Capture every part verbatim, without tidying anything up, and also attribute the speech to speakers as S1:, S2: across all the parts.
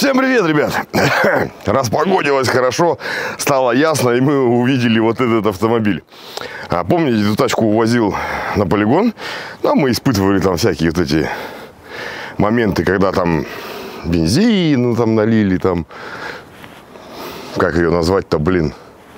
S1: Всем привет, ребят! Распогодилось хорошо, стало ясно, и мы увидели вот этот автомобиль. А, помните, эту тачку увозил на полигон? Ну, мы испытывали там всякие вот эти моменты, когда там бензин там налили, там, как ее назвать-то, блин,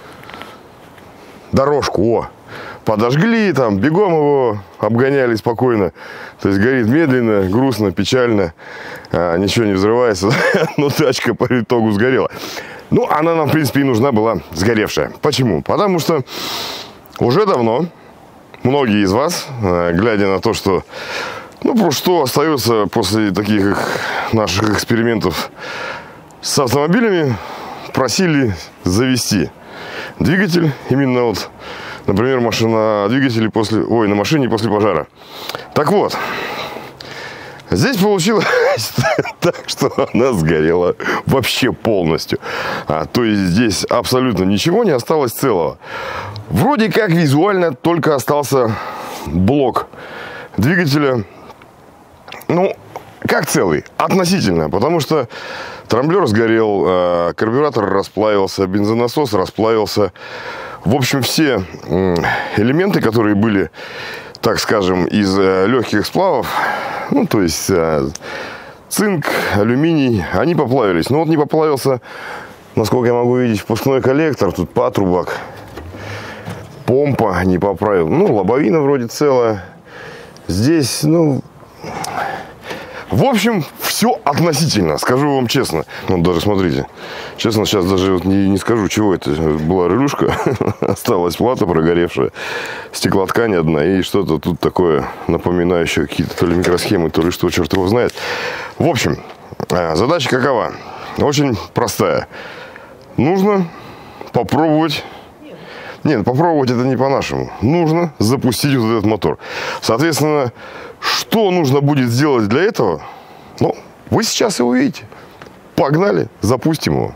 S1: дорожку, о! Подожгли, там, бегом его обгоняли спокойно. То есть горит медленно, грустно, печально, а, ничего не взрывается, но тачка по итогу сгорела. Ну, она нам, в принципе, и нужна была сгоревшая. Почему? Потому что уже давно многие из вас, глядя на то, что, ну, что остается после таких наших экспериментов с автомобилями, просили завести двигатель именно вот, например, машина, двигатели после, ой, на машине после пожара. Так вот, здесь получилось так, что она сгорела вообще полностью. А, то есть здесь абсолютно ничего не осталось целого. Вроде как визуально только остался блок двигателя. Ну, как целый, относительно, потому что трамблер сгорел, карбюратор расплавился, бензонасос расплавился. В общем, все элементы, которые были, так скажем, из легких сплавов, ну, то есть цинк, алюминий, они поплавились. Но вот не поплавился, насколько я могу видеть, впускной коллектор, тут патрубок, помпа не поправил. Ну, лобовина вроде целая. Здесь, ну... В общем, все относительно, скажу вам честно. Ну, даже смотрите, честно, сейчас даже вот не, не скажу, чего это. Была релюшка, осталась плата прогоревшая, стеклоткань одна и что-то тут такое напоминающее какие-то то ли микросхемы, то ли что, черт его знает. В общем, задача какова? Очень простая. Нужно попробовать... Нет, попробовать это не по-нашему. Нужно запустить вот этот мотор. Соответственно, что нужно будет сделать для этого? Ну, вы сейчас и увидите. Погнали, запустим его.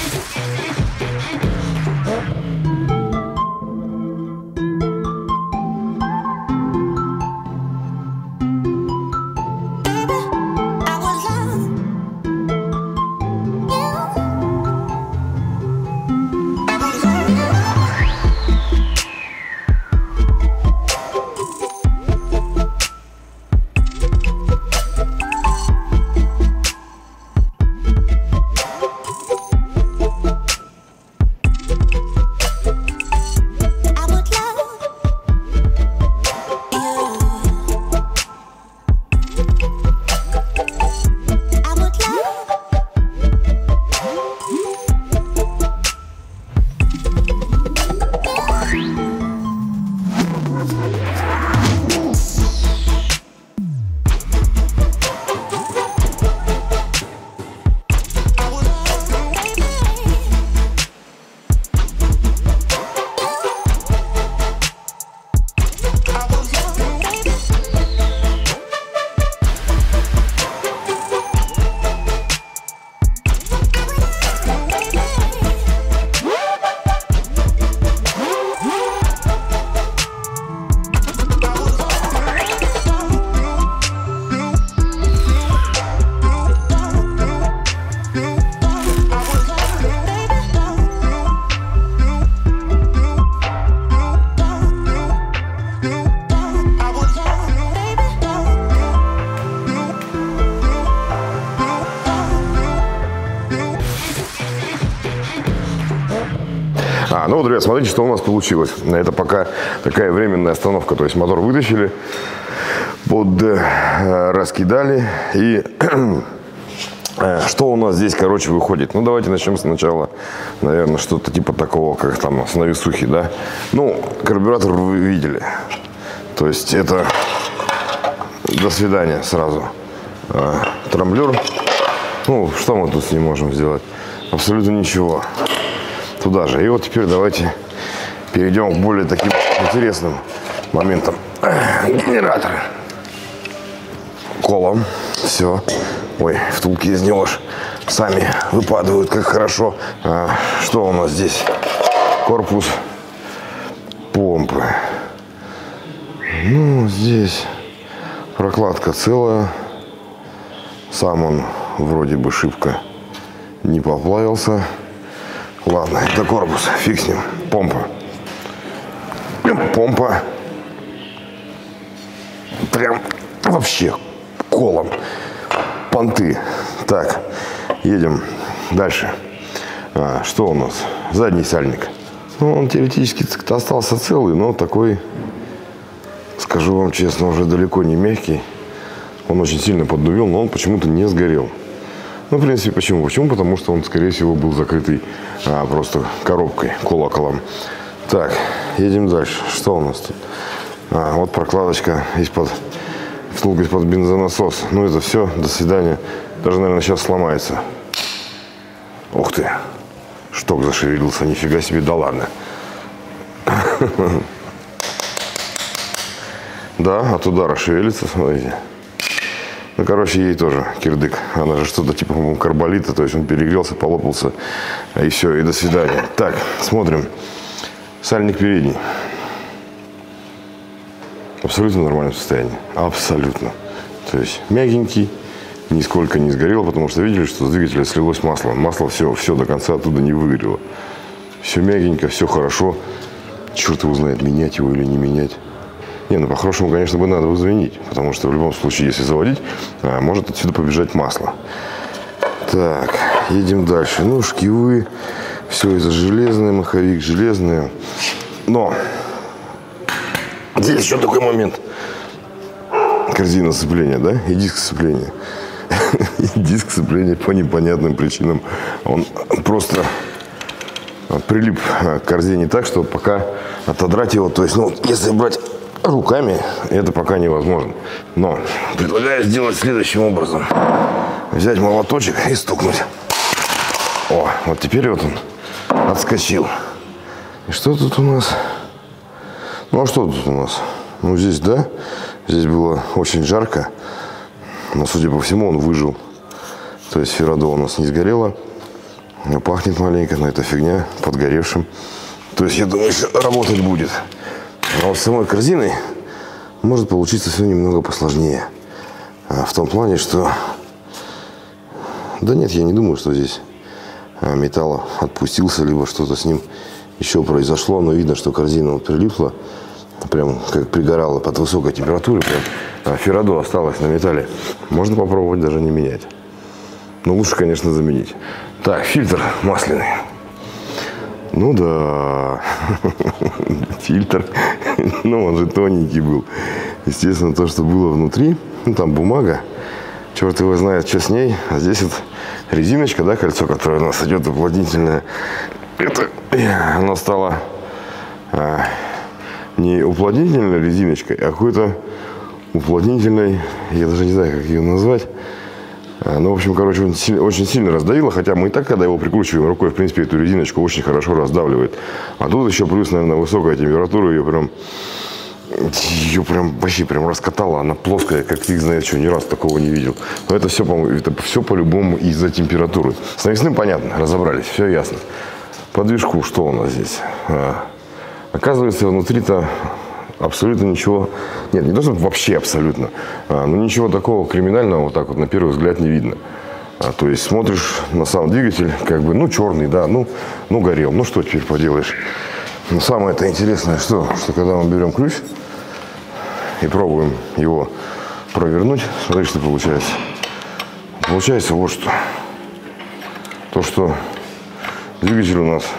S1: А, ну вот, ребят, смотрите, что у нас получилось. Это пока такая временная остановка. То есть мотор вытащили, под, э, раскидали. И э, что у нас здесь, короче, выходит? Ну, давайте начнем сначала, наверное, что-то типа такого, как там с навесухи, да? Ну, карбюратор вы видели. То есть это до свидания сразу. Э, трамблер. Ну, что мы тут с ним можем сделать? Абсолютно ничего. Туда же. И вот теперь давайте перейдем к более таким интересным моментам. Генератор. Колом. Все. Ой, втулки из него аж сами выпадают, как хорошо. А, что у нас здесь? Корпус помпы. Ну, здесь прокладка целая. Сам он вроде бы шибко Не поплавился. Ладно, это корпус, фиг с ним. Помпа. Помпа. Прям вообще колом. Понты. Так, едем дальше. А, что у нас? Задний сальник. Ну, он теоретически остался целый, но такой, скажу вам честно, уже далеко не мягкий. Он очень сильно поддувил, но он почему-то не сгорел. Ну, в принципе, почему? Почему? Потому что он, скорее всего, был закрытый а, просто коробкой, колоколом. Так, едем дальше. Что у нас тут? А, вот прокладочка из-под, втулка из-под бензонасоса. Ну, это все. До свидания. Даже, наверное, сейчас сломается. Ух ты. Шток зашевелился. Нифига себе. Да ладно. Да, от удара шевелится, смотрите. Ну, короче, ей тоже кирдык. Она же что-то типа карболита, то есть он перегрелся, полопался, и все, и до свидания. Так, смотрим. Сальник передний. Абсолютно нормальном состоянии. Абсолютно. То есть мягенький, нисколько не сгорел, потому что видели, что с двигателя слилось масло. Масло все, все до конца оттуда не выгорело. Все мягенько, все хорошо. Черт его знает, менять его или не менять. Не, ну по-хорошему, конечно, бы надо заменить, потому что в любом случае, если заводить, может отсюда побежать масло. Так, едем дальше. Ну, шкивы, все из-за железное, маховик железный. Но здесь еще такой момент. Корзина сцепления, да, и диск сцепления. И диск сцепления по непонятным причинам. Он просто прилип к корзине так, что пока отодрать его, то есть, ну, если брать руками, это пока невозможно. Но предлагаю сделать следующим образом. Взять молоточек и стукнуть. О, вот теперь вот он отскочил. И что тут у нас? Ну, а что тут у нас? Ну, здесь, да, здесь было очень жарко. Но, судя по всему, он выжил. То есть феррадо у нас не сгорело. Пахнет маленько, но это фигня, подгоревшим. То есть, я думаю, еще работать будет. А вот с самой корзиной может получиться все немного посложнее. А в том плане, что... Да нет, я не думаю, что здесь металл отпустился, либо что-то с ним еще произошло. Но видно, что корзина вот прилипла, прям как пригорала под высокой температурой. Прям феррадо осталось на металле. Можно попробовать даже не менять. Но лучше, конечно, заменить. Так, фильтр масляный. Ну да, фильтр, ну он же тоненький был. Естественно, то, что было внутри, ну там бумага, черт его знает, что с ней. А здесь вот резиночка, да, кольцо, которое у нас идет уплотнительное. Это, оно стало а, не уплотнительной резиночкой, а какой-то уплотнительной, я даже не знаю, как ее назвать. Ну, в общем, короче, он сильно, очень сильно раздавило, хотя мы и так, когда его прикручиваем рукой, в принципе, эту резиночку очень хорошо раздавливает. А тут еще плюс, наверное, высокая температура, ее прям, ее прям вообще прям раскатала, она плоская, как фиг знает что, ни разу такого не видел. Но это все, по-моему, это все по-любому из-за температуры. С навесным понятно, разобрались, все ясно. По движку что у нас здесь? А, оказывается, внутри-то абсолютно ничего, нет, не то, что вообще абсолютно, а, но ничего такого криминального вот так вот на первый взгляд не видно. А, то есть смотришь на сам двигатель, как бы, ну, черный, да, ну, ну, горел, ну, что теперь поделаешь. Но самое это интересное, что, что когда мы берем ключ и пробуем его провернуть, смотри, что получается. Получается вот что. То, что двигатель у нас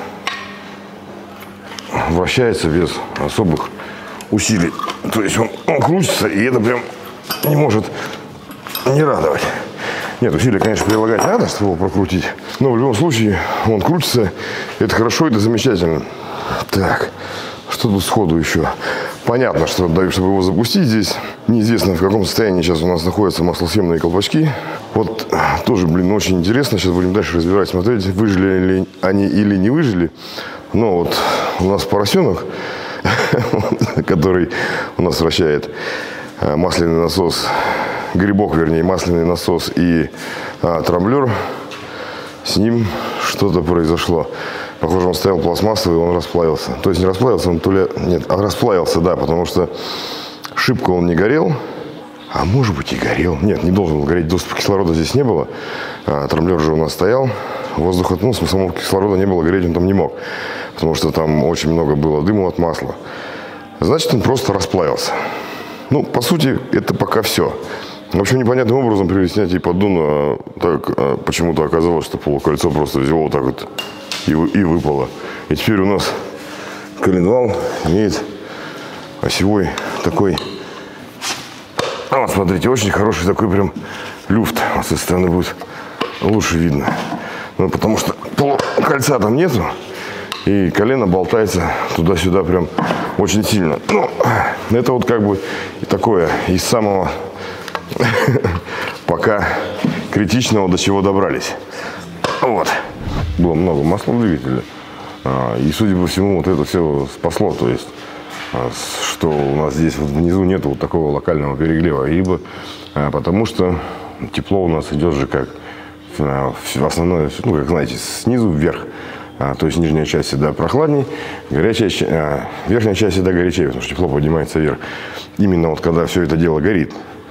S1: вращается без особых усилий. То есть он, он крутится, и это прям не может не радовать. Нет, усилия, конечно, прилагать надо, чтобы его прокрутить. Но в любом случае он крутится. Это хорошо, это замечательно. Так, что тут сходу еще? Понятно, что чтобы его запустить здесь, неизвестно в каком состоянии сейчас у нас находятся маслосъемные колпачки. Вот тоже, блин, очень интересно. Сейчас будем дальше разбирать, смотреть, выжили ли они или не выжили. Но вот у нас поросенок, который у нас вращает масляный насос, грибок, вернее, масляный насос и а, трамблер, с ним что-то произошло. Похоже, он стоял пластмассовый, он расплавился. То есть не расплавился, он то ли... Нет, а расплавился, да, потому что шибко он не горел. А может быть и горел. Нет, не должен был гореть, доступа кислорода здесь не было. А, трамблер же у нас стоял. воздуха, ну, самого кислорода не было, гореть он там не мог, потому что там очень много было дыма от масла. Значит, он просто расплавился. Ну, по сути, это пока все. В общем, непонятным образом при снятии поддона так а, почему-то оказалось, что полукольцо просто взяло вот так вот и, и выпало. И теперь у нас коленвал имеет осевой такой, а вот смотрите, очень хороший такой прям люфт. Вот с этой стороны будет лучше видно. Ну, потому что полукольца там нету, и колено болтается туда-сюда прям очень сильно. Ну, это вот как бы такое из самого пока критичного, до чего добрались. Вот. Было много масла в двигателе. И, судя по всему, вот это все спасло. То есть, что у нас здесь вот внизу нет вот такого локального перегрева. Ибо потому что тепло у нас идет же как в основной, ну, как знаете, снизу вверх. А, то есть нижняя часть всегда прохладнее, горячая, а, верхняя часть всегда горячее, потому что тепло поднимается вверх. Именно вот когда все это дело горит.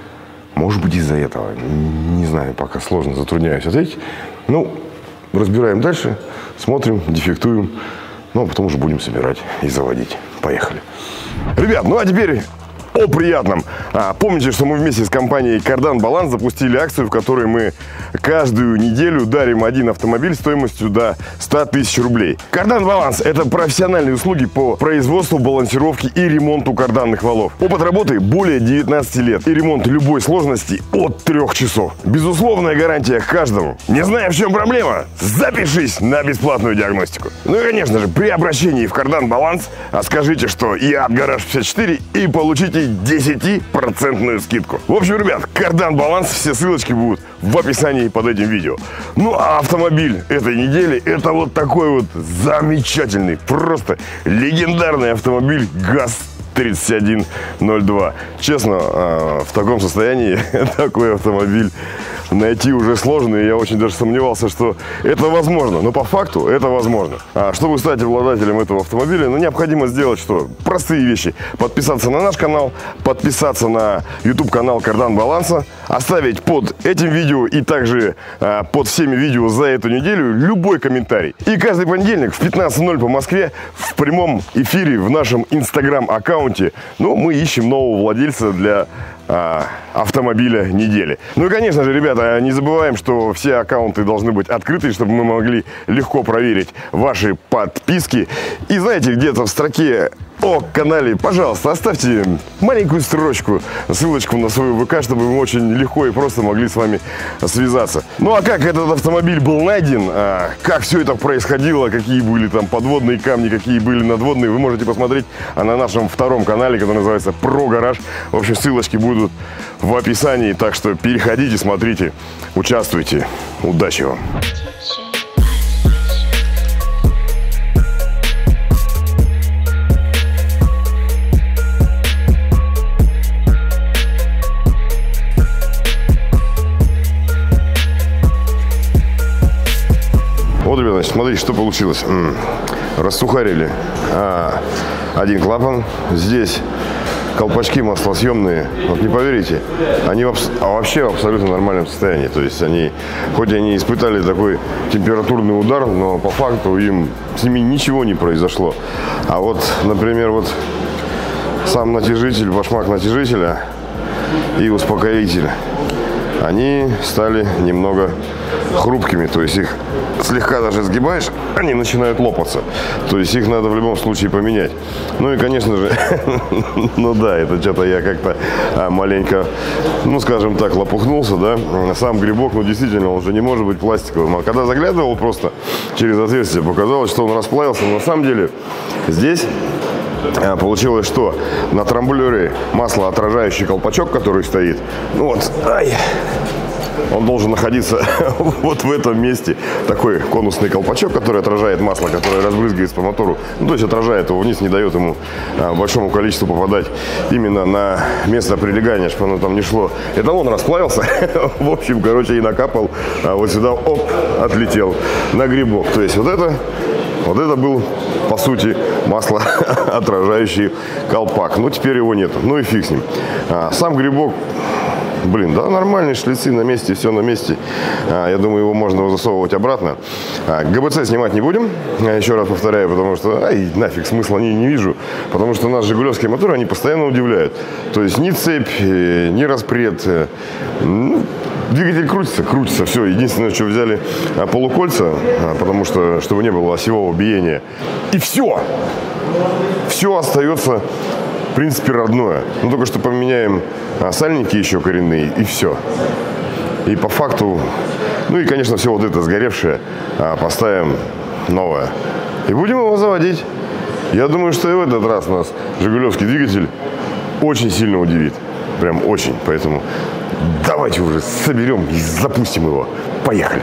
S1: Может быть, из-за этого. Не знаю, пока сложно, затрудняюсь ответить. Ну, разбираем дальше, смотрим, дефектуем. Ну, а потом уже будем собирать и заводить. Поехали. Ребят, ну а теперь о приятном. А, помните, что мы вместе с компанией Кардан Баланс запустили акцию, в которой мы каждую неделю дарим один автомобиль стоимостью до ста тысяч рублей. Кардан Баланс – это профессиональные услуги по производству, балансировке и ремонту карданных валов. Опыт работы более девятнадцати лет и ремонт любой сложности от трех часов. Безусловная гарантия каждому. Не знаю, в чем проблема? Запишись на бесплатную диагностику. Ну и, конечно же, при обращении в Кардан Баланс скажите, что я от Гараж пятьдесят четыре, и получите десятипроцентную скидку. В общем, ребят, Кардан Баланс, все ссылочки будут в описании под этим видео. Ну а автомобиль этой недели — это вот такой вот замечательный, просто легендарный автомобиль ГАЗ тридцать один ноль два. Честно, в таком состоянии такой автомобиль найти уже сложно, и я очень даже сомневался, что это возможно. Но по факту это возможно. А чтобы стать обладателем этого автомобиля, ну, необходимо сделать что? Простые вещи. Подписаться на наш канал, подписаться на YouTube-канал Кардан Баланса, оставить под этим видео и также а, под всеми видео за эту неделю любой комментарий. И каждый понедельник в пятнадцать ноль по Москве в прямом эфире в нашем инстаграм-аккаунте, ну, мы ищем нового владельца для а, автомобиля недели. Ну и, конечно же, ребята, не забываем, что все аккаунты должны быть открыты, чтобы мы могли легко проверить ваши подписки. И знаете, где-то в строке о канале, пожалуйста, оставьте маленькую строчку, ссылочку на свою ВК, чтобы мы очень легко и просто могли с вами связаться. Ну а как этот автомобиль был найден, а, как все это происходило, какие были там подводные камни, какие были надводные, вы можете посмотреть на нашем втором канале, который называется Про Гараж. В общем, ссылочки будут в описании, так что переходите, смотрите, участвуйте. Удачи вам! Вот, ребята, значит, смотрите, что получилось. М-м, рассухарили а, один клапан. Здесь колпачки маслосъемные. Вот не поверите, они в, а вообще в абсолютно нормальном состоянии. То есть они, хоть они испытали такой температурный удар, но по факту им с ними ничего не произошло. А вот, например, вот сам натяжитель, башмак натяжителя и успокоитель, они стали немного хрупкими, то есть их слегка даже сгибаешь, они начинают лопаться. То есть их надо в любом случае поменять. Ну и, конечно же, ну да, это что-то я как-то а, маленько, ну скажем так, лопухнулся, да. Сам грибок, ну действительно, он же не может быть пластиковым. А когда заглядывал просто через отверстие, показалось, что он расплавился. Но на самом деле здесь а, получилось, что на трамблере маслоотражающий колпачок, который стоит, ну вот, ай, он должен находиться вот в этом месте. Такой конусный колпачок, который отражает масло, которое разбрызгивается по мотору. Ну, то есть отражает его вниз, не дает ему а, большому количеству попадать именно на место прилегания, чтобы оно там не шло. Это он расплавился. В общем, короче, и накапал. А вот сюда, оп, отлетел на грибок. То есть вот это, вот это был, по сути, маслоотражающий колпак. Ну, теперь его нету. Ну и фиг с ним. А, сам грибок блин, да, нормальные шлицы на месте, все на месте. А, я думаю, его можно засовывать обратно. А, ГБЦ снимать не будем, еще раз повторяю, потому что, ай, нафиг, смысла не, не вижу. Потому что наши жигулевские моторы, они постоянно удивляют. То есть ни цепь, ни распред. Ну, двигатель крутится, крутится, все. Единственное, что взяли полукольца, потому что, чтобы не было осевого биения. И все. Все остается, в принципе, родное. Ну, только что поменяем сальники еще коренные, и все. И по факту, ну и, конечно, все вот это сгоревшее поставим новое. И будем его заводить. Я думаю, что и в этот раз нас жигулевский двигатель очень сильно удивит. Прям очень. Поэтому давайте уже соберем и запустим его. Поехали.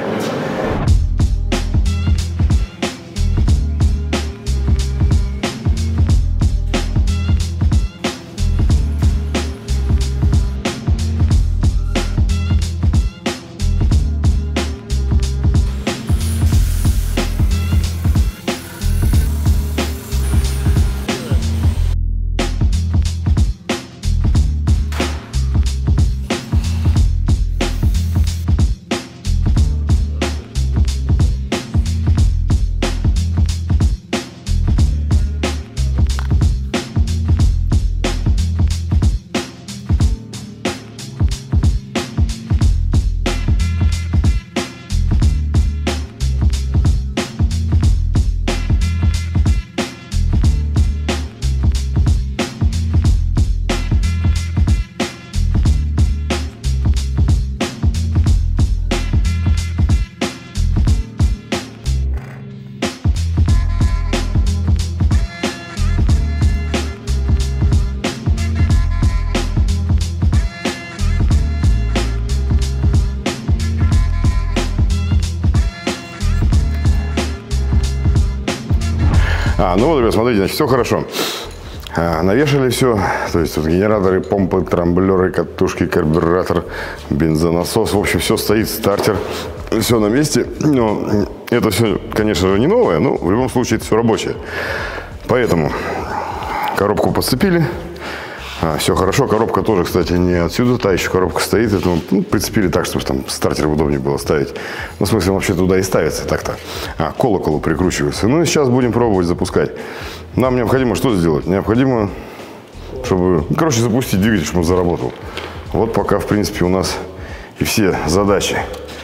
S1: А, ну вот, ребят, смотрите, значит, все хорошо. А, навешали все, то есть вот генераторы, помпы, трамблеры, катушки, карбюратор, бензонасос, в общем, все стоит, стартер, все на месте. Но это все, конечно же, не новое, но в любом случае это все рабочее. Поэтому коробку подцепили. А, все хорошо, коробка тоже, кстати, не отсюда, та еще коробка стоит, это, ну, прицепили так, чтобы там стартер удобнее было ставить. Ну, в смысле, он вообще туда и ставится так-то. А, к колоколу прикручивается. Ну, и сейчас будем пробовать запускать. Нам необходимо что сделать? Необходимо, чтобы, ну, короче, запустить двигатель, чтобы он заработал. Вот пока, в принципе, у нас и все задачи.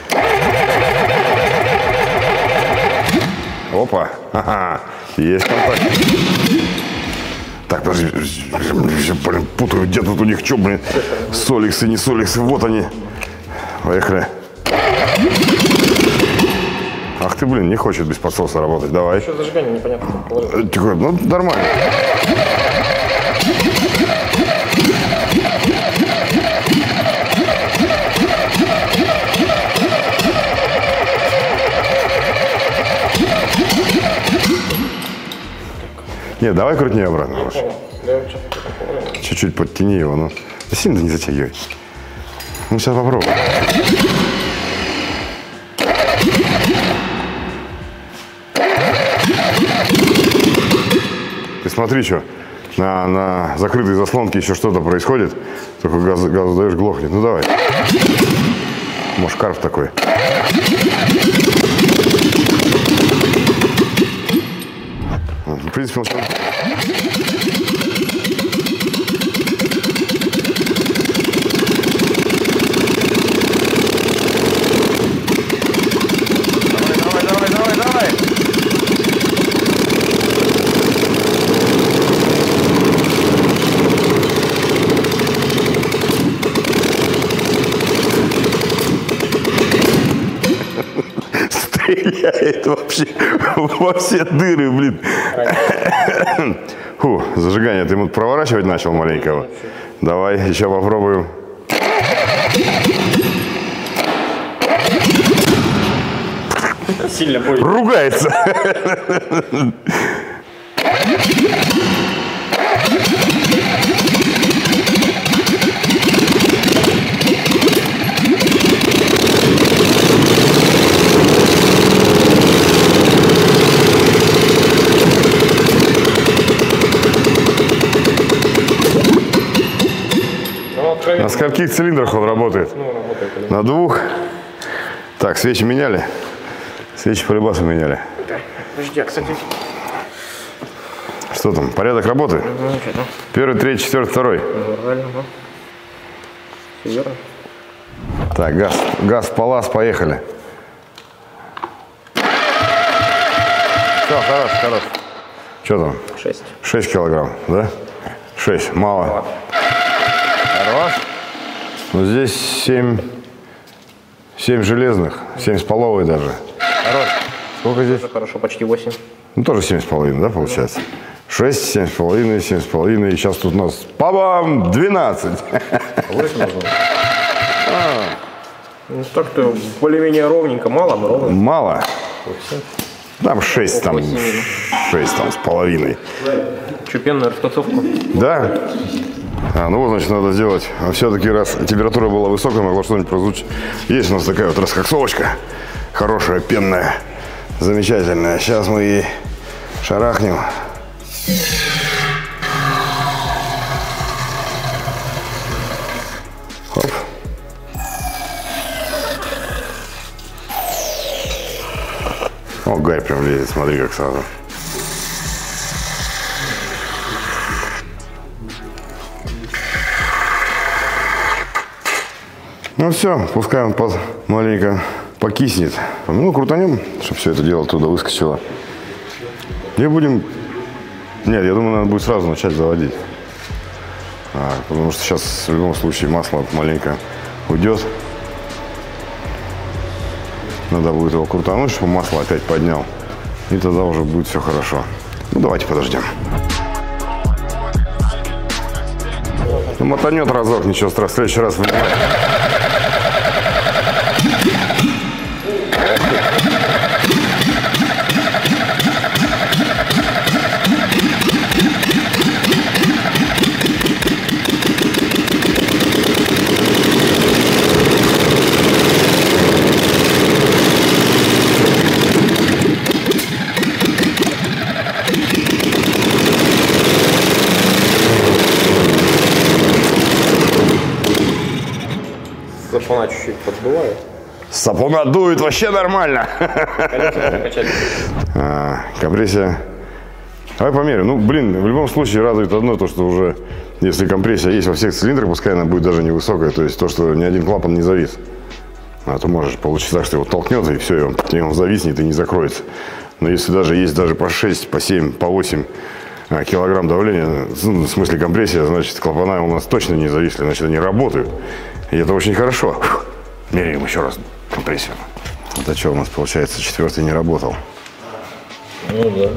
S1: Опа, ага, есть контакт. Так, подожди, блин, путаю, где тут у них что, блин, соликсы, не соликсы, вот они. Поехали. Ах ты, блин, не хочет без подсоса работать, давай.
S2: Еще зажигание непонятно.
S1: Тихо, ну нормально. Нет, давай крутни обратно. Чуть-чуть подтяни его, ну. Да сильно не затягивай. Ну, сейчас попробуем. Ты смотри, что на, на закрытой заслонке еще что-то происходит. Только газ, газу даешь, глохнет. Ну, давай. Может, карп такой. В принципе, он... Давай, давай, давай, давай, давай. Стреляет вообще во все дыры, блин. Фу, зажигание ты ему проворачивать начал маленького. Давай, еще попробуем.
S2: Сильно больно.
S1: Ругается. скольких цилиндрах он работает?
S2: Ну, работает.
S1: На двух. Так, свечи меняли? Свечи по рыбасу меняли.
S2: Да. Подожди, а, кстати.
S1: Что там, порядок работы?
S2: Ну, что-то.
S1: Первый, третий, четвертый, второй.
S2: Нормально, ага. Все верно.
S1: Так, газ, газ в палас, поехали. Все, хорош, хорош. Что там?
S2: Шесть.
S1: Шесть килограмм, да? Шесть, мало.
S2: Мало.
S1: Хорош. Ну, здесь семь, семь железных, семь с половой даже. Хорош. Сколько здесь?
S2: Тоже хорошо, почти восемь.
S1: Ну, тоже семь с половиной, да, получается? Шесть, семь с половиной, семь с половиной. И сейчас тут у нас, па-бам, двенадцать.
S2: восемь нужно. Ну, так-то более-менее ровненько. Мало, но ровно.
S1: Мало.
S2: восемь.
S1: Там шесть, там, шесть там с половиной.
S2: Чупенную расфасовку.
S1: Да? А, ну вот, значит, надо сделать. А все-таки, раз температура была высокая, могло что-нибудь прозвучать. Есть у нас такая вот раскоксовочка. Хорошая, пенная, замечательная. Сейчас мы ей шарахнем. Хоп. О, гарь прям лезет, смотри, как сразу. Ну все, пускай он под, маленько покиснет. Ну, крутанем, чтобы все это дело оттуда выскочило. И будем... Нет, я думаю, надо будет сразу начать заводить. А, потому что сейчас в любом случае масло маленько уйдет. Надо будет его крутануть, чтобы масло опять поднял. И тогда уже будет все хорошо. Ну, давайте подождем. Ну, мотанет разок, ничего страшного. В следующий раз внимательно.
S2: Сапуна чуть-чуть подбываю.
S1: Сапуна дует вообще нормально. А, компрессия. Давай померяем. Ну, блин, в любом случае радует одно, то, что уже, если компрессия есть во всех цилиндрах, пускай она будет даже невысокая, то есть то, что ни один клапан не завис. А то можешь получиться так, что его толкнет, и все, и он, и он зависнет и не закроется. Но если даже есть даже по шесть, по семь, по восемь а, килограмм давления, ну, в смысле компрессия, значит, клапана у нас точно не зависли, значит, они работают. И это очень хорошо. Меряем еще раз компрессию. Вот, а что у нас получается, четвертый не работал.
S2: Ну да.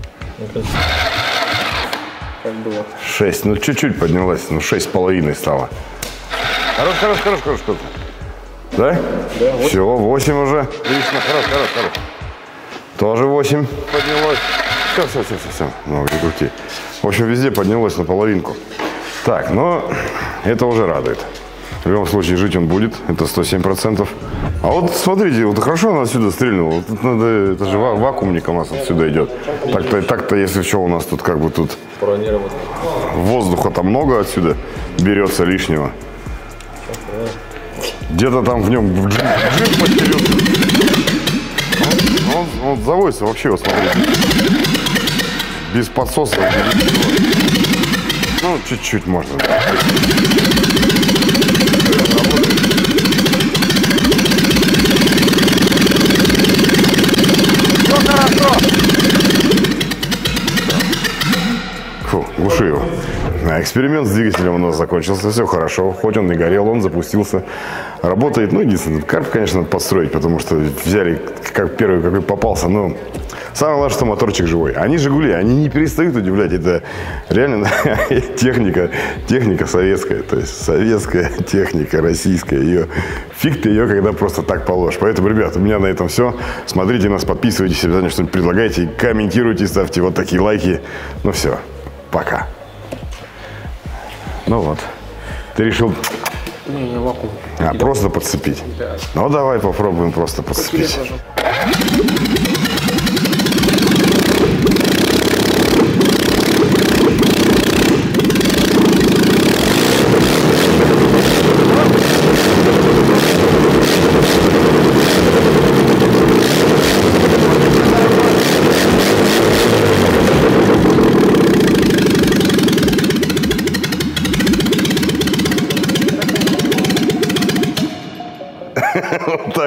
S2: Как было?
S1: Шесть, ну чуть-чуть поднялась, ну шесть с половиной стало. Хорош, хорош, хорош, хорош, хорош. Да?
S2: Да, вот.
S1: Все, восемь уже. Отлично, хорош, хорош, хорош. Тоже восемь поднялось. Все, все, все, все, все. Ну, не крути. В общем, везде поднялось на половинку. Так, но это уже радует. В любом случае жить он будет, это сто семь процентов. А вот смотрите, вот хорошо она отсюда стрельнула. Вот тут надо, это же ва вакуумник у нас отсюда идет. Так-то, так-то, если что, у нас тут как бы тут воздуха-то много отсюда берется лишнего. Где-то там в нем джин, джин потерется. Он, он, он заводится вообще, вот смотрите. Без подсоса. Ну, чуть-чуть можно. Фу, глуши его. Эксперимент с двигателем у нас закончился, все хорошо. Хоть он и горел, он запустился. Работает, ну, единственное, карп, конечно, надо подстроить, потому что взяли, как первый, какой попался, но самое главное, что моторчик живой. Они «Жигули», они не перестают удивлять. Это реально техника, техника советская, то есть советская техника, российская. Ее, фиг ты ее, когда просто так положишь. Поэтому, ребят, у меня на этом все. Смотрите нас, подписывайтесь, обязательно что-нибудь предлагайте, комментируйте, ставьте вот такие лайки. Ну все, пока. Ну вот, ты решил...
S2: Не, не вакуум.
S1: А, просто подцепить?
S2: Да.
S1: Ну, давай попробуем просто подцепить.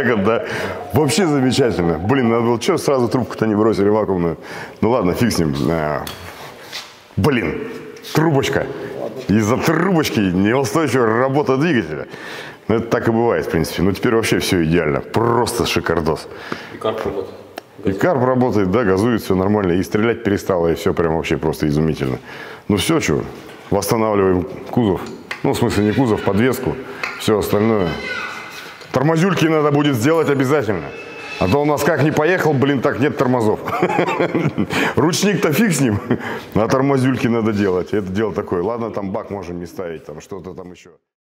S1: так вот, да. Вообще замечательно. Блин, надо было, что сразу трубку-то не бросили вакуумную. Ну ладно, фиг с ним. А, блин, трубочка. Из-за трубочки неустойчивая работа двигателя. Ну, это так и бывает, в принципе. Ну, теперь вообще все идеально. Просто шикардос.
S2: И карп работает.
S1: И карп работает, да, газует, все нормально. И стрелять перестало, и все прям вообще просто изумительно. Ну, все, что, восстанавливаем кузов. Ну, в смысле, не кузов, подвеску. Все остальное. Тормозюльки надо будет сделать обязательно. А то у нас как не поехал, блин, так нет тормозов. Ручник-то фиг с ним, а тормозюльки надо делать. Это дело такое. Ладно, там бак можем не ставить, там что-то там еще.